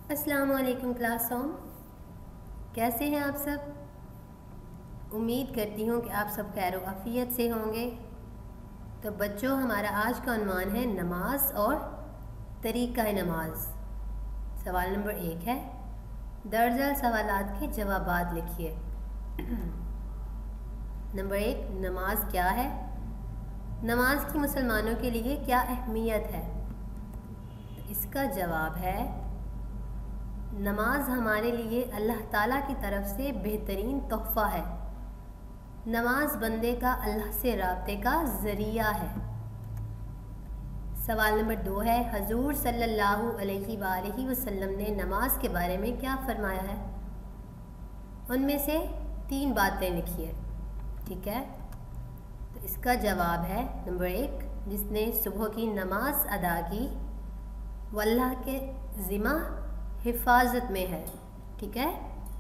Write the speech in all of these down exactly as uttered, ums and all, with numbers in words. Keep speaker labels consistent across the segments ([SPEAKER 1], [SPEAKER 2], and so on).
[SPEAKER 1] अस्सलाम वालेकुम class room, कैसे हैं आप सब। उम्मीद करती हूँ कि आप सब खैर व आफियत से होंगे। तो बच्चों, हमारा आज का उन्वान है नमाज और तरीक़ा नमाज। सवाल नंबर एक है, दर्जल सवालात के जवाबात लिखिए। नंबर एक, नमाज क्या है? नमाज की मुसलमानों के लिए क्या अहमियत है? तो इसका जवाब है, नमाज हमारे लिए अल्लाह ताला की तरफ से बेहतरीन तोहफ़ा है। नमाज बंदे का अल्लाह से राब्ते का ज़रिया है। सवाल नंबर दो है, हजूर सल्लल्लाहु अलैहि वसल्लम ने नमाज के बारे में क्या फरमाया है? उनमें से तीन बातें लिखिए। ठीक है, तो इसका जवाब है नंबर एक, जिसने सुबह की नमाज अदा की वो अल्लाह के ज़िम्मा हिफाजत में है। ठीक है।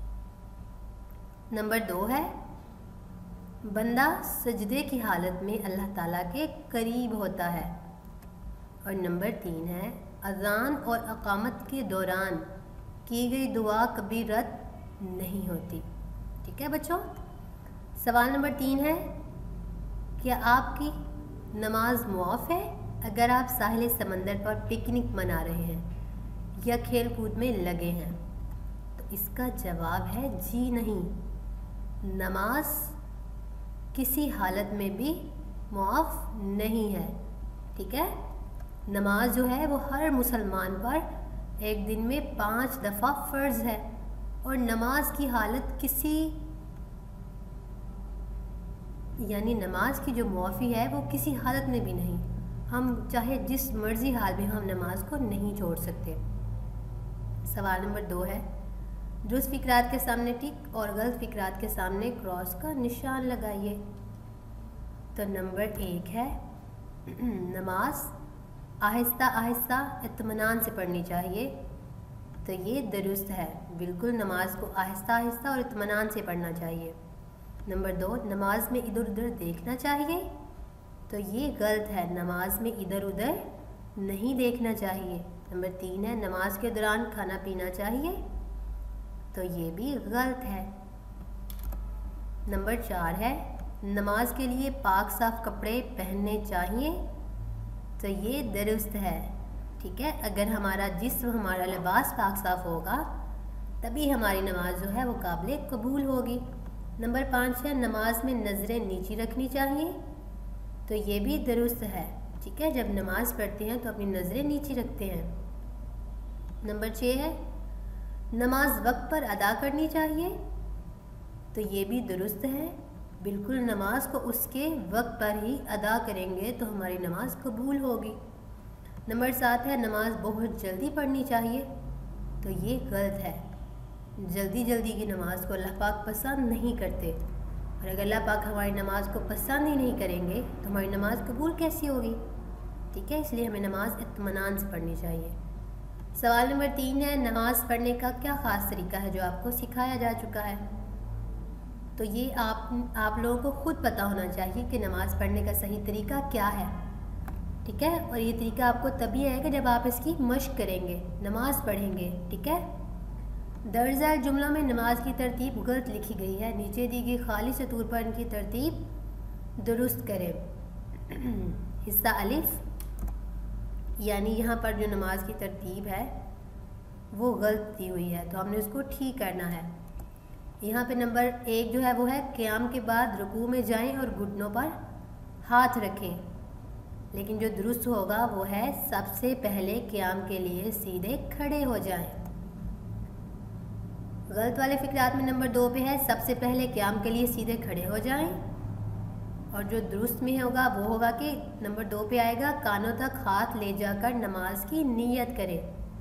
[SPEAKER 1] नंबर दो है, बंदा सजदे की हालत में अल्लाह ताला के करीब होता है। और नंबर तीन है, अज़ान और अक़ामत के दौरान की गई दुआ कभी रद्द नहीं होती। ठीक है बच्चों। सवाल नंबर तीन है, क्या आपकी नमाज मुआफ़ है अगर आप साहिल समंदर पर पिकनिक मना रहे हैं या खेल कूद में लगे हैं? तो इसका जवाब है जी नहीं, नमाज किसी हालत में भी मुआफ़ नहीं है। ठीक है। नमाज जो है वो हर मुसलमान पर एक दिन में पाँच दफ़ा फ़र्ज़ है और नमाज की हालत किसी यानी नमाज की जो मुआफ़ी है वो किसी हालत में भी नहीं, हम चाहे जिस मर्ज़ी हाल में हम नमाज को नहीं छोड़ सकते। सवाल नंबर दो है, दुरुस्त फ़िक्रात के सामने टिक और गलत फ़िक्रात के सामने क्रॉस का निशान लगाइए। तो नंबर एक है, नमाज आहिस्ता आहिस्ता इत्मीनान से पढ़नी चाहिए। तो ये दुरुस्त है, बिल्कुल नमाज को आहिस्ता आहिस्ता और इत्मीनान से पढ़ना चाहिए। नंबर दो, नमाज में इधर उधर देखना चाहिए। तो ये गलत है, नमाज में इधर उधर नहीं देखना चाहिए। नंबर तीन है, नमाज के दौरान खाना पीना चाहिए। तो ये भी गलत है। नंबर चार है, नमाज के लिए पाक साफ कपड़े पहनने चाहिए। तो ये दुरुस्त है। ठीक है, अगर हमारा जिस्म हमारा लिबास पाक साफ होगा तभी हमारी नमाज जो है वो काबिल कबूल होगी। नंबर पाँच है, नमाज में नज़रें नीची रखनी चाहिए। तो ये भी दुरुस्त है। ठीक है, जब नमाज़ पढ़ते हैं तो अपनी नज़रें नीची रखते हैं। नंबर छः है, नमाज वक्त पर अदा करनी चाहिए। तो ये भी दुरुस्त है, बिल्कुल नमाज को उसके वक्त पर ही अदा करेंगे तो हमारी नमाज कबूल होगी। नंबर सात है, नमाज बहुत जल्दी पढ़नी चाहिए। तो ये गलत है, जल्दी जल्दी की नमाज को अल्लाह पाक पसंद नहीं करते, और अगर अल्लाह पाक हमारी नमाज को पसंद ही नहीं करेंगे तो हमारी नमाज कबूल कैसी होगी। ठीक है, इसलिए हमें नमाज इत्मीनान से पढ़नी चाहिए। सवाल नंबर तीन है, नमाज पढ़ने का क्या ख़ास तरीका है जो आपको सिखाया जा चुका है? तो ये आप आप लोगों को ख़ुद पता होना चाहिए कि नमाज़ पढ़ने का सही तरीका क्या है। ठीक है, और ये तरीका आपको तभी आएगा जब आप इसकी मश्क करेंगे, नमाज पढ़ेंगे। ठीक है। दर्जा जुमला में नमाज की तरतीब गलत लिखी गई है, नीचे दी गई खाली सतूर पर इनकी तरतीब दुरुस्त करें। हिस्सा अलिफ, यानी यहाँ पर जो नमाज की तरतीब है वो गलत दी हुई है, तो हमने उसको ठीक करना है। यहाँ पे नंबर एक जो है वो है, क़याम के बाद रुकू में जाएं और घुटनों पर हाथ रखें। लेकिन जो दुरुस्त होगा वो है, सबसे पहले क़याम के लिए सीधे खड़े हो जाएं। गलत वाले फ़िक्रात में नंबर दो पे है, सबसे पहले क़याम के लिए सीधे खड़े हो जाएं। और जो दुरुस्त में होगा वो होगा कि नंबर दो पे आएगा, कानों तक हाथ ले जाकर नमाज की नियत करें।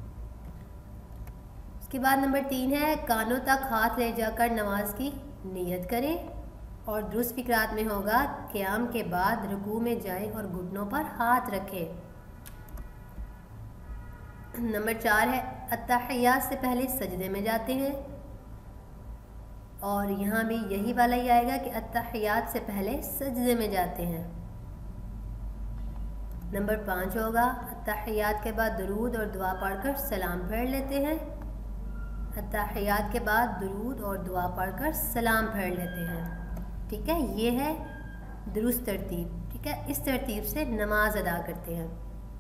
[SPEAKER 1] उसके बाद नंबर तीन है, कानों तक हाथ ले जाकर नमाज की नियत करें। और दुरुस्त फ़िक्रात में होगा, क़याम के बाद रुकू में जाएं और घुटनों पर हाथ रखें। नंबर चार है, अत्तहियात से पहले सजदे में जाते हैं। और यहाँ भी यही वाला ही आएगा कि अत्तहियात से पहले सजदे में जाते हैं। नंबर पाँच होगा, अत्तहियात के बाद दुरूद और दुआ पढ़कर सलाम पढ़ लेते हैं। اتحیات کے بعد درود اور دعا پڑھ کر سلام پھیر لیتے ہیں، ٹھیک ہے، یہ ہے درست ترتیب، ٹھیک ہے، اس ترتیب سے نماز ادا کرتے ہیں۔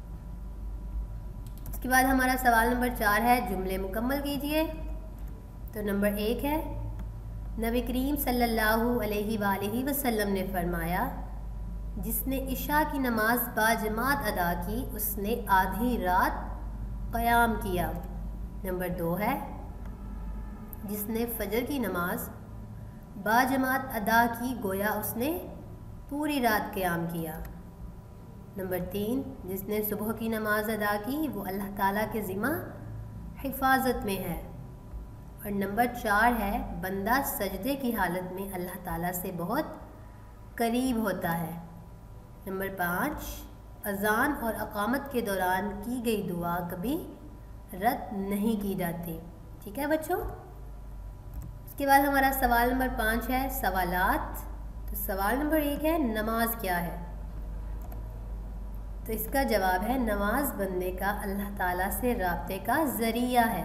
[SPEAKER 1] اس کے بعد ہمارا سوال نمبر چار ہے، جملے مکمل کیجئے۔ تو نمبر ایک ہے، نبی کریم صلی اللہ علیہ وآلہ وسلم نے فرمایا، جس نے عشاء کی نماز باجماعت ادا کی اس نے آدھی رات قیام کیا۔ نمبر دو ہے، جس نے فجر کی نماز باجماعت ادا کی گویا اس نے پوری رات قیام کیا۔ نمبر تین، جس نے صبح کی نماز ادا کی وہ اللہ تعالیٰ کے ذمہ حفاظت میں ہے۔ اور نمبر چار ہے، بندہ سجدے کی حالت میں اللہ تعالیٰ سے بہت قریب ہوتا ہے۔ نمبر پانچ، اذان اور اقامت کے دوران کی گئی دعا کبھی رد نہیں کی جاتی، ٹھیک ہے بچوں۔ اس کے بعد ہمارا سوال نمبر پانچ ہے، سوالات۔ تو سوال نمبر ایک ہے، نماز کیا ہے؟ تو اس کا جواب ہے، نماز بندے کا اللہ تعالیٰ سے رابطے کا ذریعہ ہے۔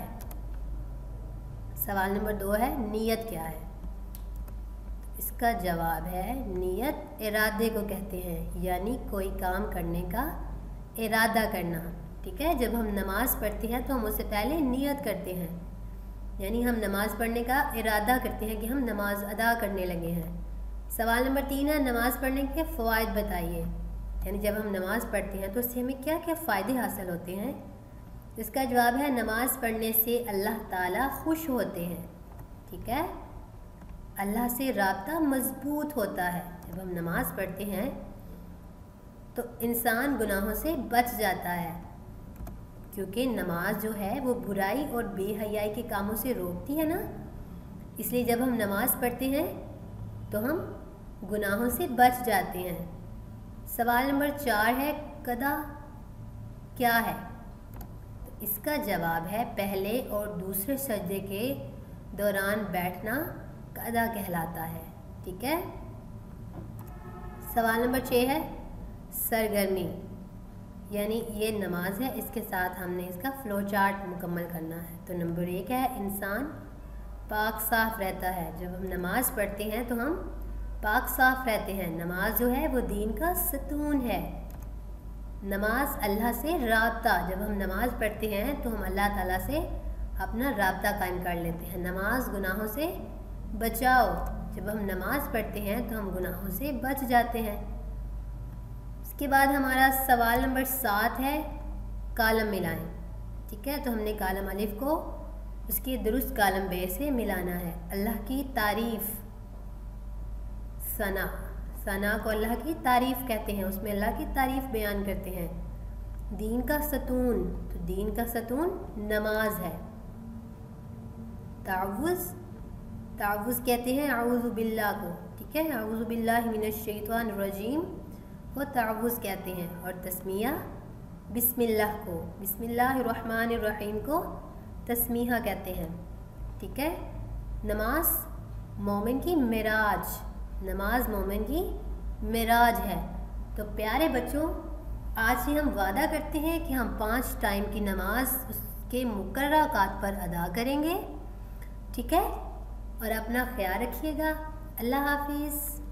[SPEAKER 1] سوال نمبر دو ہے، نیت کیا ہے؟ اس کا جواب ہے، نیت ارادے کو کہتے ہیں، یعنی کوئی کام کرنے کا ارادہ کرنا، ٹھیک ہے۔ جب ہم نماز پڑھتے ہیں تو ہم اس سے پہلے نیت کرتے ہیں، یعنی ہم نماز پڑھنے کا ارادہ کرتے ہیں کہ ہم نماز ادا کرنے لگے ہیں۔ سوال نمبر تین ہے، نماز پڑھنے کے فوائد بتائیے، یعنی جب ہم نماز پڑھتے ہیں تو اس سے ہمیں کیا کیا فائدے حاصل ہوتے ہیں؟ اس کا جواب ہے، نماز پڑھنے سے اللہ تعالیٰ خوش ہوتے ہیں، ٹھیک ہے، اللہ سے رابطہ مضبوط ہوتا ہے۔ جب ہم نماز پڑھتے ہیں تو انسان گناہوں سے بچ جاتا ہے، کیونکہ نماز جو ہے وہ برائی اور بے حیائی کے کاموں سے روکتی ہے نا، اس لیے جب ہم نماز پڑھتے ہیں تو ہم گناہوں سے بچ جاتے ہیں۔ سوال نمبر چار ہے، قضا کیا ہے؟ تو اس کا جواب ہے، پہلے اور دوسرے سجدے کے دوران بیٹھنا قضا کہلاتا ہے، ٹھیک ہے۔ سوال نمبر چھ ہے، سرگرمی، یعنی یہ نماز ہے، اس کے ساتھ ہم نے اس کا فلو چارٹ مکمل کرنا ہے۔ تو نمبر ایک ہے، انسان پاک صاف رہتا ہے۔ جب ہم نماز پڑھتے ہیں تو ہم پاک صاف رہتے ہیں۔ نماز جو ہے وہ دین کا ستون ہے۔ نماز اللہ سے رابطہ، جب ہم نماز پڑھتے ہیں تو ہم اللہ تعالیٰ سے اپنا رابطہ قائم کر لیتے ہیں۔ نماز گناہوں سے بچاؤ، جب ہم نماز پڑھتے ہیں تو ہم گناہوں سے بچ جاتے ہیں۔ اس کے بعد ہمارا سوال نمبر سات ہے، کالم ملائیں، ٹھیک ہے۔ تو ہم نے کالم الف کو اس کی درست کالم بے سے ملانا ہے۔ اللہ کی تعریف، ثنا، ثنا کو اللہ کی تعریف کہتے ہیں، اس میں اللہ کی تعریف بیان کرتے ہیں۔ دین کا ستون، تو دین کا ستون نماز ہے۔ تعوذ، تعوذ کہتے ہیں اعوذ باللہ کو، ٹھیک ہے، اعوذ باللہ من الشیطان الرجیم کو تعوذ کہتے ہیں۔ اور تسمیہ بسم اللہ کو، بسم اللہ الرحمن الرحیم کو تسمیہ کہتے ہیں، ٹھیک ہے۔ نماز مومن کی معراج، نماز مومن کی معراج ہے۔ تو پیارے بچوں، آج سے ہم وعدہ کرتے ہیں کہ ہم پانچ ٹائم کی نماز اس کے مقررہ اوقات پر ادا کریں گے، ٹھیک ہے، اور اپنا خیال رکھیے گا۔ اللہ حافظ۔